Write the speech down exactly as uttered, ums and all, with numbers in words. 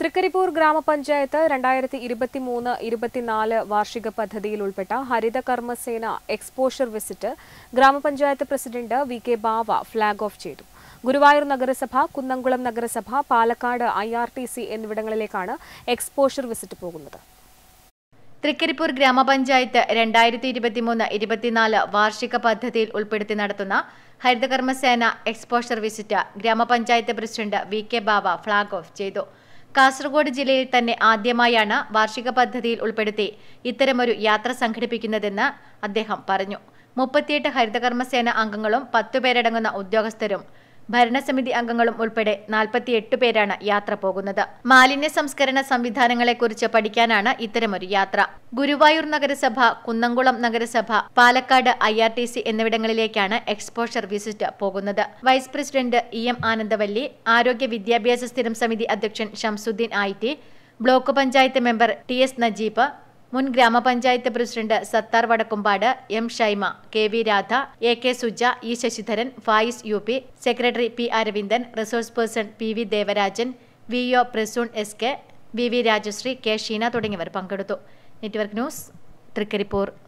തൃക്കരിപ്പൂർ ഗ്രാമപഞ്ചായത്ത് രണ്ടായിരത്തി ഇരുപത്തിമൂന്ന് ഇരുപത്തിനാല് വാർഷിക പദ്ധതിയിൽ ഉൾപ്പെട്ട ഹരിത കർമ്മസേന എക്സ്പോഷർ വിസിറ്റ് ഗ്രാമപഞ്ചായത്ത് president V K Bava flag off ചെയ്തു. ഗുരുവായൂർ നഗരസഭ, കുന്നംകുളം നഗരസഭ, Palakkad I R T C എന്നിവിടങ്ങളിലേക്കാണ് എക്സ്പോഷർ വിസിറ്റ് പോകുന്നത്. തൃക്കരിപ്പൂർ ഗ്രാമപഞ്ചായത്ത് രണ്ടായിരത്തി ഇരുപത്തിമൂന്ന് ഇരുപത്തിനാല് വാർഷിക പദ്ധതിയിൽ ഉൾപ്പെടുത്തി നടത്തുന്ന ഹരിതകർമ്മസേന എക്സ്പോഷർ വിസിറ്റ് ഗ്രാമപഞ്ചായത്ത് president V K Bava flag off ചെയ്തു. കാസർഗോഡ് ജില്ലയിൽ തന്നെ ആദ്യമായാണ് വാർഷിക പദ്ധതിയിൽ ഉൾപ്പെടുത്തി ഇത്തരമൊരു യാത്ര സംഘടിപ്പിക്കുന്നതെന്ന് അദ്ദേഹം പറഞ്ഞു. മുപ്പത്തിയെട്ട് ഹരിതകർമ്മസേന അംഗങ്ങളും പത്തുപേരടങ്ങുന്ന ഉദ്യോഗസ്ഥരും ഭരണസമിതി അംഗങ്ങളും ഉൾപ്പെടെ നാൽപ്പത്തിയെട്ട് പേരാണ് യാത്ര പോകുന്നത്. മാലിന്യ സംസ്കരണ സംവിധാനങ്ങളെക്കുറിച്ച് പഠിക്കാനാണ് ഇത്തരമൊരു യാത്ര. ഗുരുവായൂർ നഗരസഭ, കുന്നംകുളം നഗരസഭ, Palakkad I R T C എന്നിവിടങ്ങളിലേക്കാണ് എക്സ്പോഷർ വിസിറ്റ് പോകുന്നത്. Vice president E M Anandavalli, ആരോഗ്യ വിദ്യാഭ്യാസ സ്ഥിരം സമിതി അധ്യക്ഷൻ Shamsuddin I T, block panchayat member T S Najeeb, മുൻ ഗ്രാമപഞ്ചായത്ത് president Sathar Vadakkumpad, M Shaima, K V Radha, A K Suja, E Sasidharan, Fayis U P, secretary P Aravindan, resource person P V Devarajan, V O Prasoon S K, V V Rajasree, K Sheena തുടങ്ങിയവർ പങ്കെടുത്തു. Network news, Trikaripur.